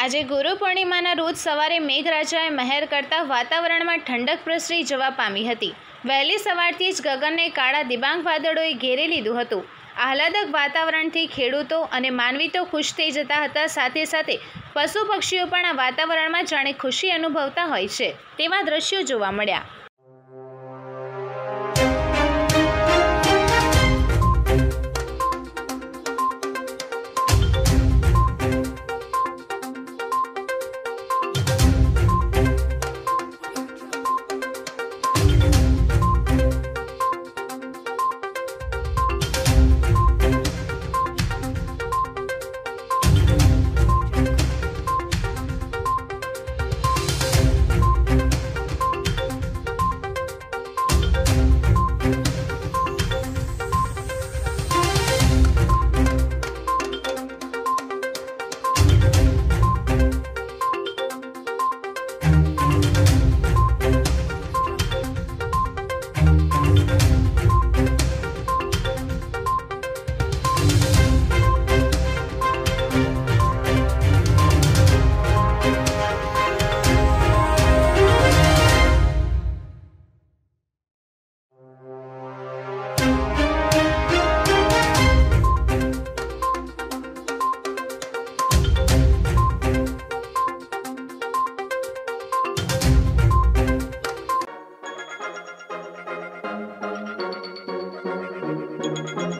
આજે ગુરુ પૂર્ણિમાના રોજ સવારે મેઘરાજાએ મહેર કરતા વાતાવરણમાં ઠંડક પ્રસરી જવા પામી હતી। વહેલી સવારથી જ ગગનને કાળા દિબાંગ વાદળોએ ઘેરી લીધું હતું। આહલાદક વાતાવરણથી ખેડૂતો અને માનવી તો ખુશ થઈ જતા હતા, સાથે સાથે પશુ પક્ષીઓ પણ આ વાતાવરણમાં જાણે ખુશી અનુભવતા હોય છે તેવા દ્રશ્યો જોવા મળ્યા।